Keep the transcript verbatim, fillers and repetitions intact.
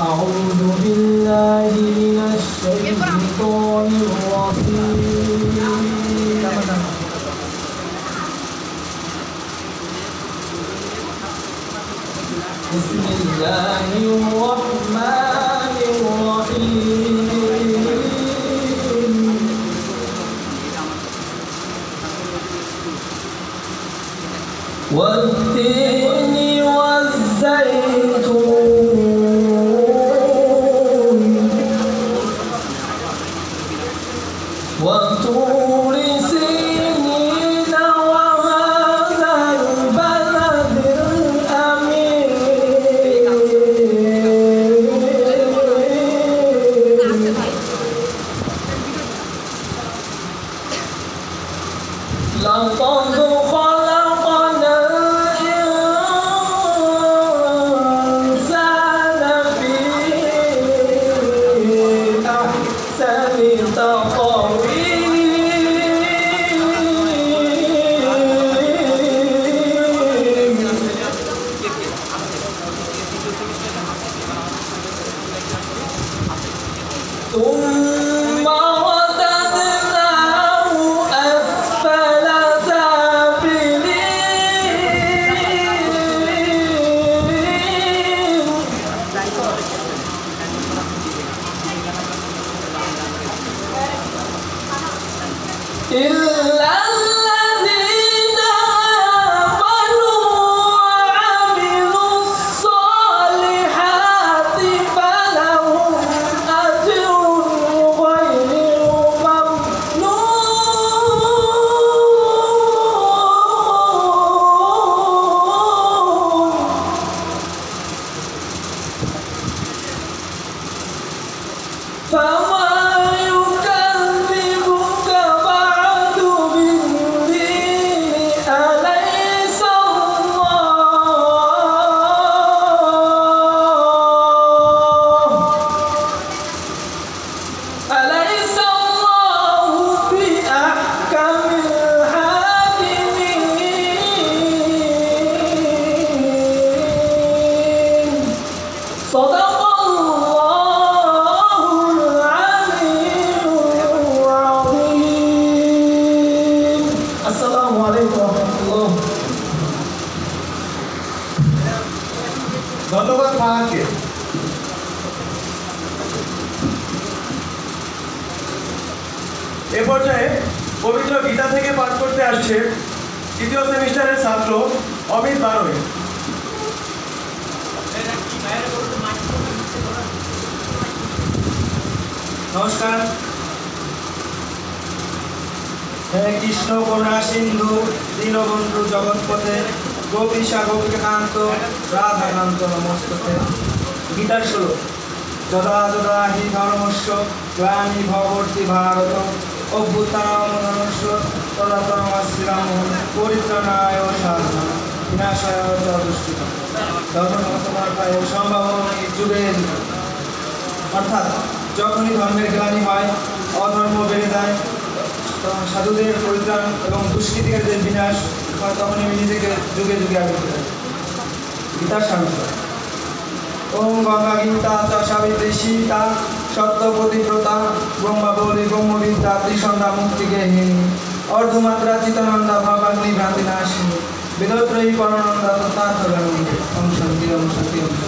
أعوذ بالله من الشيطان الرجيم بسم الله الرحمن الرحيم والتين والزيتون وطور سينين وهذا البلد الأمين لقد خلقنا الإنسان في أحسن تقويم ثم رددناه أسفل سافلين إلا الذين آمنوا وعملوا الصالحات فلهم أجر غير ممنون فما يكذبك بعد بالدين أليس الله أليس الله بأحكم الحاكمين صدق الله العلي العظيم السلام عليكم ورحمة الله ধন্যবাদ মাকে। এ পর্যায়ে পবিত্র গীতা থেকে পাঠ করতে আসছে তৃতীয় সেমিস্টারের ছাত্র অমিত বারোই। নমস্কার। হে কৃষ্ণ করুণা সিন্ধু দীনবন্ধু জগৎপথে গোপীশা গোপীকান্ত রাধাকান্ত নমস্তে। গীতার শ্লোক যদা যদা হি ধর্মস্য গ্লানি ভবতি ভারত অভ্যুত্থানমস্য তদা তদমাশ্রিরাম পরিত্রাণায় সাধনা বিনাশায় চ দুষ্কৃতম ধর্মসমার্থায় সম্ভাবনায় যুগে যুগে। অর্থাৎ যখনই ধর্মের গ্লানি হয়, অধর্ম বেড়ে যায়, তখন সাধুদের পরিত্রাণ এবং দুষ্কৃতিকারীদের বিনাশ হয়, তখনই আমি নিজেকে যুগে যুগে আবির্ভূত করি। গীতার সাংস ওম গঙ্গা গীতা চ সাবিত্রী সীতা সত্যপতিব্রতা ব্রহ্মাবলী ব্রহ্মবিদ্যা ত্রিসন্ধ্যা মুক্তিকে হিনী অর্ধমাত্রা চিতানন্দা ভবাগ্নি ভ্রান্তি নাশিনী বেদত্রয়ী পরনন্দা তথার্থ ওম শান্তি ওম শান্তি ওম